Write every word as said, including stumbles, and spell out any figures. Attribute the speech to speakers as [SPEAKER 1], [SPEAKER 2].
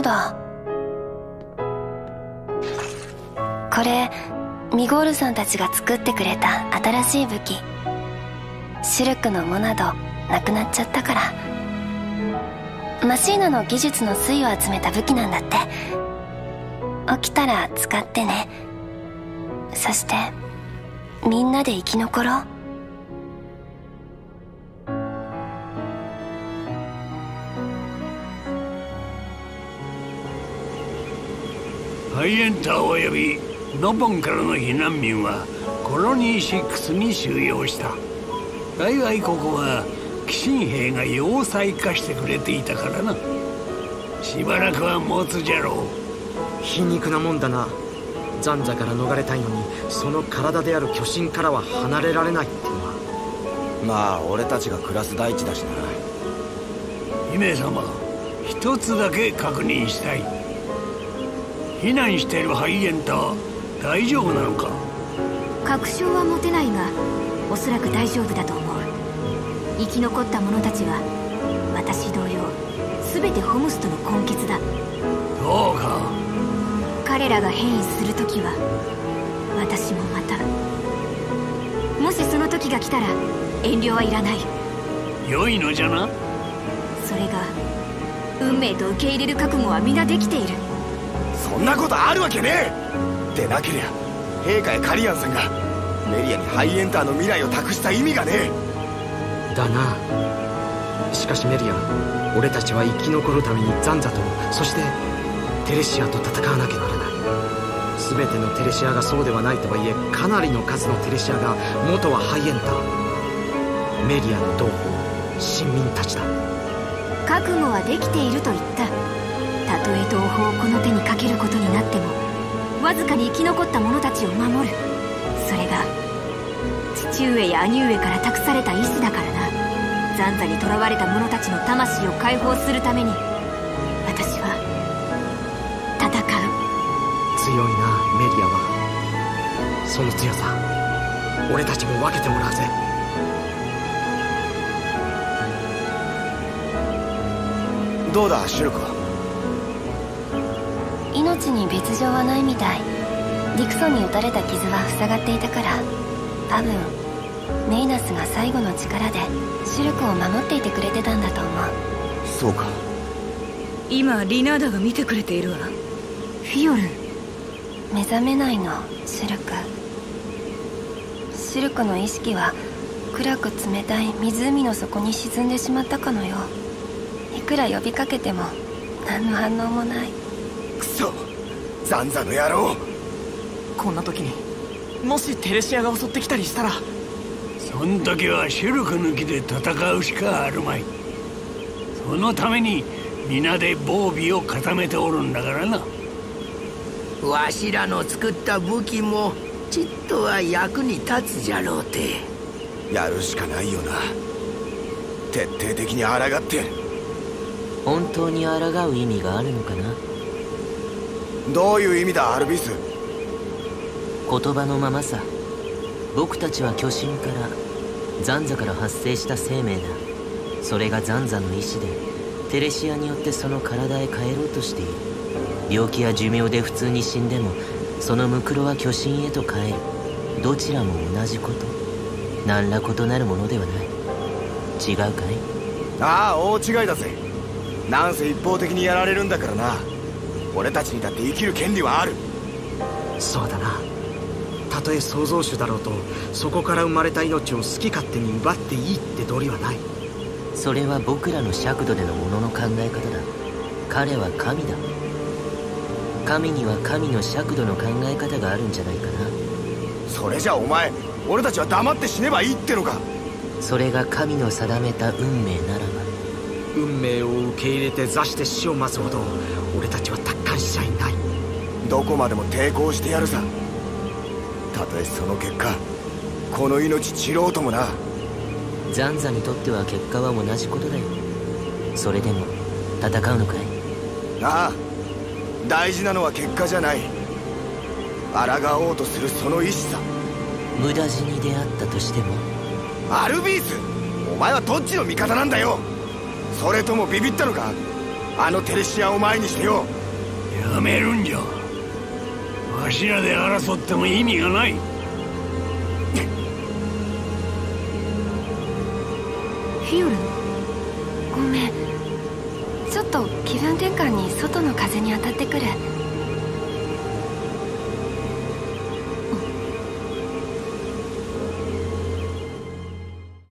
[SPEAKER 1] そうだ。これミゴールさんたちが作ってくれた新しい武器。シルクの藻などなくなっちゃったから。マシーナの技術の粋を集めた武器なんだって。起きたら使ってね。そしてみんなで生き残ろう。
[SPEAKER 2] ハイエンターおよびノボンからの避難民はコロニーシックスに収容した。幸いここは寄進兵が要塞化してくれていたからな。しばらくは持つじゃろう。
[SPEAKER 3] 皮肉なもんだな。ザンザから逃れたいのにその体である巨神からは離れられないってのは。
[SPEAKER 4] まあ俺たちが暮らす大地だしな。
[SPEAKER 2] 姫様、一つだけ確認したい。避難しているハイエンター大丈夫なのか？
[SPEAKER 5] 確証は持てないがおそらく大丈夫だと思う。生き残った者たちは私同様全てホムストの根血だ。
[SPEAKER 2] そうか。
[SPEAKER 5] 彼らが変異する時は私もまた。もしその時が来たら遠慮はいらない。
[SPEAKER 2] 良いのじゃな。
[SPEAKER 5] それが運命と受け入れる覚悟は皆できている。
[SPEAKER 4] そんなことあるわけねえ。でなけりゃ陛下やカリアンさんがメリアにハイエンターの未来を託した意味がね
[SPEAKER 3] え。だな。しかしメリア、俺たちは生き残るためにザンザとそしてテレシアと戦わなきゃならない。全てのテレシアがそうではないとはいえかなりの数のテレシアが元はハイエンター。メリアの同胞臣民たちだ。
[SPEAKER 5] 覚悟はできていると言った。たとえ同胞をこの手にかけることになってもわずかに生き残った者たちを守る。それが父上や兄上から託された意志だからな。ザンザに囚われた者たちの魂を解放するために私は戦う。
[SPEAKER 3] 強いなメリアは。その強さ俺たちも分けてもらうぜ。
[SPEAKER 4] どうだシルクは？
[SPEAKER 1] 命に別状はないみたい。ディクソンに打たれた傷は塞がっていたから、多分メイナスが最後の力でシルクを守っていてくれてたんだと思う。
[SPEAKER 4] そうか。
[SPEAKER 6] 今リナーダが見てくれているわ。
[SPEAKER 5] フィオル。
[SPEAKER 1] 目覚めないのシルク。シルクの意識は暗く冷たい湖の底に沈んでしまったかのよう。いくら呼びかけても何の反応もない。
[SPEAKER 4] クソ、ザンザの野郎。
[SPEAKER 3] こんな時にもしテレシアが襲ってきたりしたら。
[SPEAKER 2] そん時はシルク抜きで戦うしかあるまい。そのために皆で防備を固めておるんだからな。
[SPEAKER 7] わしらの作った武器もちっとは役に立つじゃろうて。
[SPEAKER 4] やるしかないよな。徹底的に抗ってやる。
[SPEAKER 8] 本当に抗う意味があるのかな。
[SPEAKER 4] どういう意味だアルビス？
[SPEAKER 8] 言葉のままさ。僕たちは巨神からザンザから発生した生命だ。それがザンザの意志でテレシアによってその体へ帰ろうとしている。病気や寿命で普通に死んでもそのムクロは巨神へと帰る。どちらも同じこと。何ら異なるものではない。違うかい？
[SPEAKER 4] ああ、大違いだぜ。なんせ一方的にやられるんだからな。俺たちにだって生きる権利はある。
[SPEAKER 3] そうだな。たとえ創造主だろうとそこから生まれた命を好き勝手に奪っていいって道理はない。
[SPEAKER 8] それは僕らの尺度でのものの考え方だ。彼は神だ。神には神の尺度の考え方があるんじゃないかな。
[SPEAKER 4] それじゃお前、俺たちは黙って死ねばいいってのか？
[SPEAKER 8] それが神の定めた運命ならば。
[SPEAKER 3] 運命を受け入れて座して死を待つほど俺たちは達観しちゃいない。
[SPEAKER 4] どこまでも抵抗してやるさ。たとえその結果この命散ろうともな。
[SPEAKER 8] ザンザにとっては結果は同じことだよ。それでも戦うのかい？
[SPEAKER 4] ああ、大事なのは結果じゃない。抗おうとするその意志さ。
[SPEAKER 8] 無駄死に出会ったとしても。
[SPEAKER 4] アルビース、お前はどっちの味方なんだよ。それともビビったのか？ あのテレシアを前にしてよ。
[SPEAKER 2] やめるんじゃ。わしらで争っても意味がない。
[SPEAKER 1] フィオルごめん、ちょっと気分転換に外の風に当たってくる。